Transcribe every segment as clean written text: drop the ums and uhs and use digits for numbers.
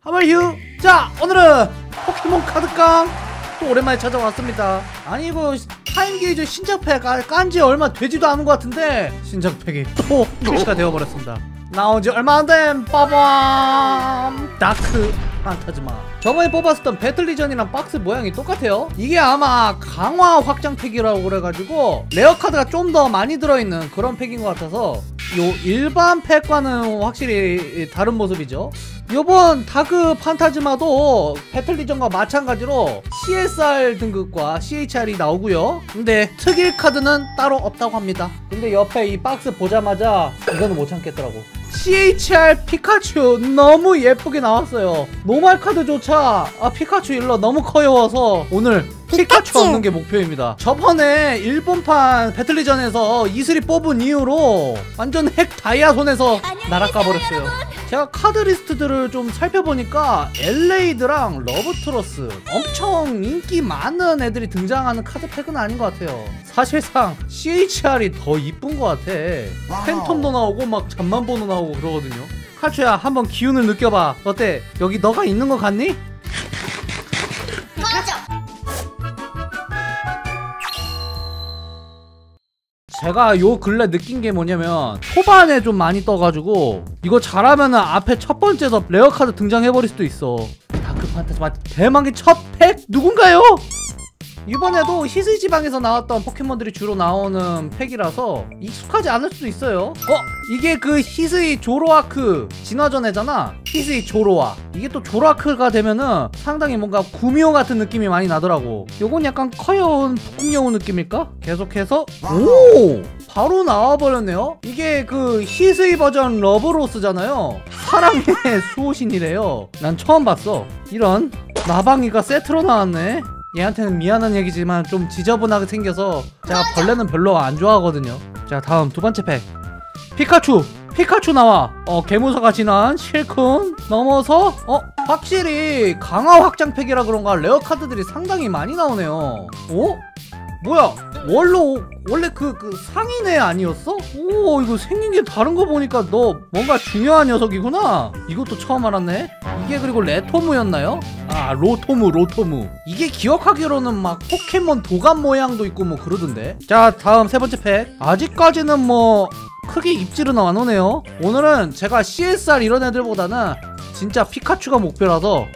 하말휴. 자, 오늘은 포켓몬 카드깡 또 오랜만에 찾아왔습니다. 아니 이거 타임게이지 신작팩 깐지 얼마 되지도 않은 것 같은데 신작팩이 또 출시가 되어버렸습니다. 나온지 얼마 안된 빠밤 다크 판타즈마. 저번에 뽑았었던 배틀리전이랑 박스 모양이 똑같아요. 이게 아마 강화 확장 팩이라고 그래가지고 레어 카드가 좀 더 많이 들어있는 그런 팩인 것 같아서 요 일반 팩과는 확실히 다른 모습이죠. 요번 다크 판타즈마도 배틀리전과 마찬가지로 CSR 등급과 CHR이 나오고요. 근데 특일 카드는 따로 없다고 합니다. 근데 옆에 이 박스 보자마자 이거는 못 참겠더라고. CHR 피카츄 너무 예쁘게 나왔어요. 노말 카드조차 피카츄 일러 너무 커요워서 오늘 피카츄 얻는 게 목표입니다. 저번에 일본판 배틀리전에서 이슬이 뽑은 이후로 완전 핵 다이아손에서 날아가버렸어요. 제가 카드 리스트들을 좀 살펴보니까 엘레이드랑 러브트러스 엄청 인기 많은 애들이 등장하는 카드팩은 아닌 것 같아요. 사실상 CHR이 더 이쁜 것 같아. 팬텀도 나오고 막 잠만보도 나오고 그러거든요. 카츄야, 한번 기운을 느껴봐. 어때? 여기 너가 있는 것 같니? 제가 요 근래 느낀 게 뭐냐면 초반에 좀 많이 떠가지고 이거 잘하면은 앞에 첫 번째에서 레어 카드 등장해버릴 수도 있어. 다크 판타지마 대망의 첫 팩 누군가요? 이번에도 히스이 지방에서 나왔던 포켓몬들이 주로 나오는 팩이라서 익숙하지 않을 수도 있어요. 이게 그 히스이 조로아크 진화전애잖아. 히스이 조로아. 이게 또 조로아크가 되면은 상당히 뭔가 구미호 같은 느낌이 많이 나더라고. 요건 약간 커여운 북극여우 느낌일까? 계속해서 오! 바로 나와버렸네요. 이게 그 히스이 버전 러브로스잖아요. 사랑의 수호신이래요. 난 처음 봤어. 이런 나방이가 세트로 나왔네. 얘한테는 미안한 얘기지만 좀 지저분하게 생겨서 제가 벌레는 별로 안 좋아하거든요. 자, 다음 두 번째 팩 피카츄 나와. 개무서가 진한 실큰 넘어서 확실히 강화 확장 팩이라 그런가 레어 카드들이 상당히 많이 나오네요. 뭐야? 원래 그 상인애 아니었어? 오, 이거 생긴 게 다른 거 보니까 너 뭔가 중요한 녀석이구나. 이것도 처음 알았네. 이게 그리고 레토무였나요? 로토무. 이게 기억하기로는 막 포켓몬 도감 모양도 있고 뭐 그러던데. 자, 다음 세 번째 팩. 아직까지는 뭐 크게 입질은 안 오네요. 오늘은 제가 CSR 이런 애들보다는 진짜 피카츄가 목표라서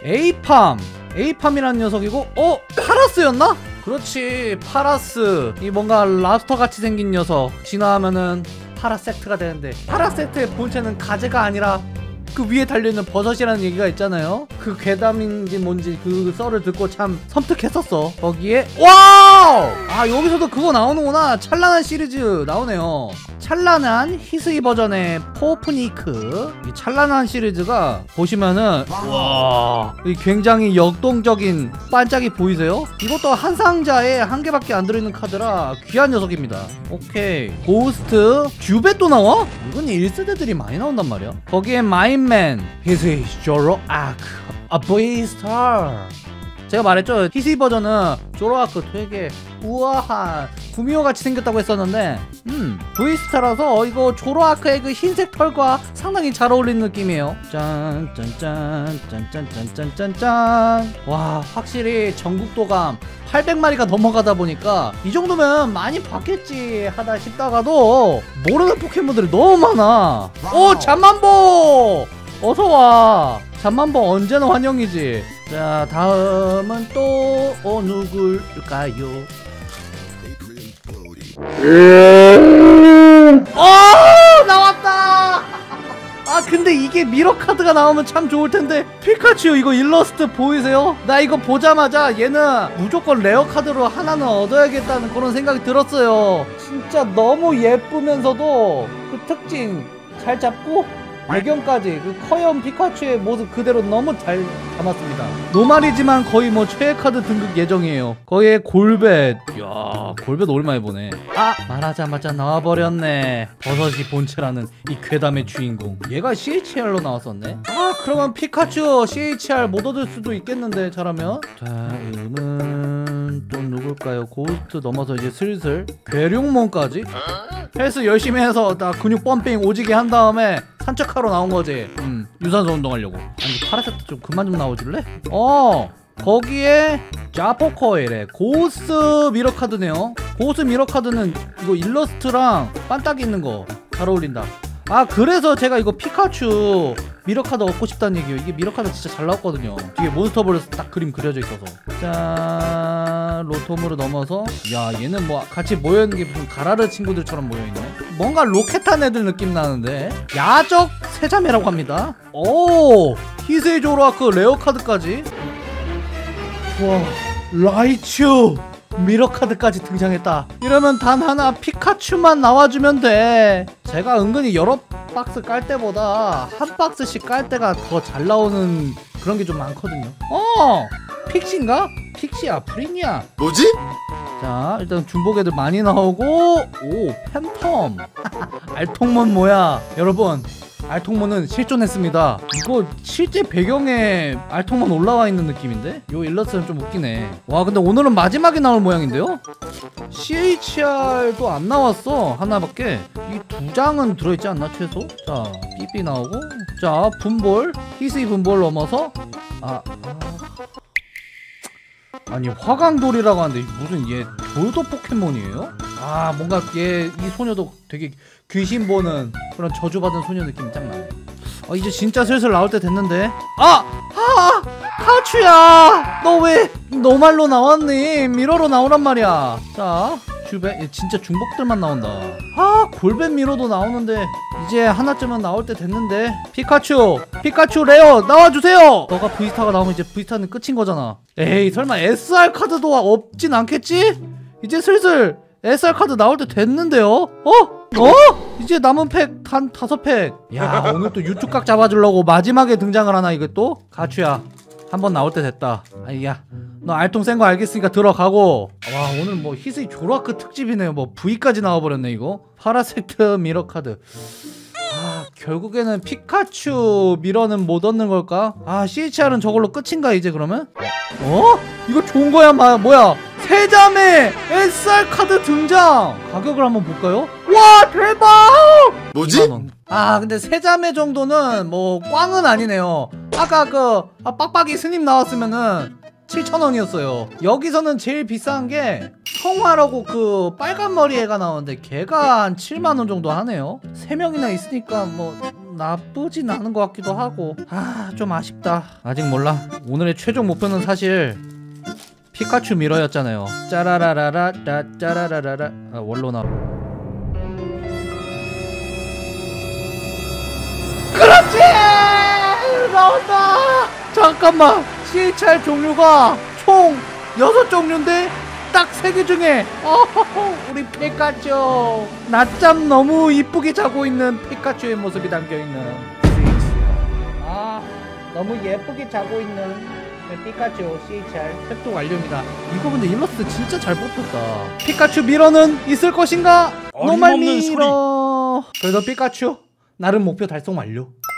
에이팜이라는 녀석이고 파라스였나? 그렇지, 파라스. 이 뭔가 랍스터 같이 생긴 녀석 진화하면은 파라섹트가 되는데, 파라섹트의 본체는 가재가 아니라 그 위에 달려있는 버섯이라는 얘기가 있잖아요. 그 괴담인지 뭔지 그 썰을 듣고 참 섬뜩했었어. 거기에 와우! 여기서도 그거 나오는구나. 찬란한 시리즈 나오네요. 찬란한 히스이 버전의 포프니크. 이 찬란한 시리즈가 보시면은 와, 이 굉장히 역동적인 반짝이 보이세요? 이것도 한 상자에 한 개밖에 안 들어있는 카드라 귀한 녀석입니다. 오케이, 고스트 듀벳도 나와? 이건 1세대들이 많이 나온단 말이야. 거기에 마인맨 히스이 조로아크 브이스타. 제가 말했죠, 히스이 버전은 조로아크 되게 우아한 구미호같이 생겼다고 했었는데 브이스타라서 이거 조로아크의 그 흰색 털과 상당히 잘 어울리는 느낌이에요. 짠짠짠짠짠짠짠짠짠. 와, 확실히 전국도감 800마리가 넘어가다 보니까 이 정도면 많이 봤겠지 하다 싶다가도 모르는 포켓몬들이 너무 많아. 잠만보 어서와. 잠만보 언제나 환영이지. 자, 다음은 또 누굴까요? 나왔다. 근데 이게 미러 카드가 나오면 참 좋을텐데. 피카츄 이거 일러스트 보이세요? 나 이거 보자마자 얘는 무조건 레어 카드로 하나는 얻어야겠다는 그런 생각이 들었어요. 진짜 너무 예쁘면서도 그 특징 잘 잡고 배경까지 그 커연 피카츄의 모습 그대로 너무 잘 담았습니다. 노말이지만 거의 뭐 최애 카드 등급 예정이에요. 거기에 골벳. 이야, 골벳 오랜만에 보네. 말하자마자 나와버렸네. 버섯이 본체라는 이 괴담의 주인공. 얘가 CHR로 나왔었네. 그러면 피카츄 CHR 못 얻을 수도 있겠는데 잘하면. 다음은 다음은 또 누굴까요? 고스트 넘어서 이제 슬슬 괴룡몬까지? 헬스 열심히 해서 나 근육 펌핑 오지게 한 다음에 산책하러 나온 거지. 유산소 운동하려고. 아니 파라세트 좀 그만 좀 나와줄래? 거기에 자포커이래. 고스 미러 카드네요. 고스 미러 카드는 이거 일러스트랑 반딱이 있는 거 잘 어울린다. 아 그래서 제가 이거 피카츄 미러 카드 얻고 싶다는 얘기예요. 이게 미러 카드 진짜 잘 나왔거든요. 뒤에 몬스터볼에서 딱 그림 그려져 있어서. 자 로톰으로 넘어서 야 얘는 뭐 같이 모여있는 게 무슨 가라르 친구들처럼 모여있네. 뭔가 로켓한 애들 느낌 나는데. 야적 세자매라고 합니다. 오 히세이 조로아크 레어 카드까지. 와 라이츄 미러 카드까지 등장했다. 이러면 단 하나 피카츄만 나와주면 돼. 제가 은근히 여러 박스 깔 때보다 한 박스씩 깔 때가 더 잘 나오는 그런 게 좀 많거든요. 픽시인가? 픽시야 프리니야 뭐지? 자 일단 중복 애들 많이 나오고. 오 팬텀 알통몬 뭐야 여러분. 알통몬은 실존했습니다. 이거 실제 배경에 알통몬 올라와 있는 느낌인데? 요 일러스트는 좀 웃기네. 와 근데 오늘은 마지막에 나올 모양인데요? CHR도 안 나왔어. 하나밖에. 이 2장은 들어있지 않나 최소? 자 삐삐 나오고. 자 분볼 히스이 분볼 넘어서 아니 화강돌이라고 하는데 무슨 얘 돌도 포켓몬이에요? 아 뭔가 얘 이 소녀도 되게 귀신 보는 그런 저주받은 소녀 느낌이 딱 나네. 이제 진짜 슬슬 나올 때 됐는데. 카츄야 너 왜 노말로 나왔니? 미러로 나오란 말이야. 자 주배 얘 진짜 중복들만 나온다. 골벤 미러도 나오는데 이제 하나쯤은 나올 때 됐는데. 피카츄 레어 나와주세요. 너가 V스타가 나오면 이제 V스타는 끝인 거잖아. 에이 설마 SR 카드도 없진 않겠지? 이제 슬슬 SR 카드 나올 때 됐는데요? 이제 남은 팩 단 5팩. 야 오늘 또 유튜각 잡아주려고 마지막에 등장을 하나 이거 또? 가츄야 한번 나올 때 됐다. 아이야 너 알통 센 거 알겠으니까 들어가고. 와 오늘 뭐 히스이 조로아크 특집이네요. 뭐 V까지 나와버렸네 이거. 파라섹트 미러 카드. 결국에는 피카츄 미러는 못 얻는 걸까? CHR은 저걸로 끝인가 이제 그러면? 이거 좋은 거야 뭐야? 세자매 SR 카드 등장! 가격을 한번 볼까요? 와 대박! 뭐지? 근데 세자매 정도는 뭐 꽝은 아니네요. 아까 그 빡빡이 스님 나왔으면은 7,000원이었어요 여기서는 제일 비싼 게 성화라고 그 빨간 머리 애가 나오는데 걔가 한 7만원 정도 하네요. 3명이나 있으니까 뭐 나쁘진 않은 것 같기도 하고. 좀 아쉽다. 아직 몰라. 오늘의 최종 목표는 사실 피카츄 미러였잖아요. 짜라라라라 짜라라라라. 원로 나. 그렇지! 나온다! 잠깐만! CHR 종류가 총 6종류인데 딱 3개 중에 우리 피카츄 낮잠 너무 이쁘게 자고 있는 피카츄의 모습이 담겨있는 너무 예쁘게 자고 있는 피카츄 CHR 획득 완료입니다. 이거 근데 일러스트 진짜 잘 뽑혔다. 피카츄 미러는 있을 것인가? 노말 미러. 그래도 피카츄 나름 목표 달성 완료.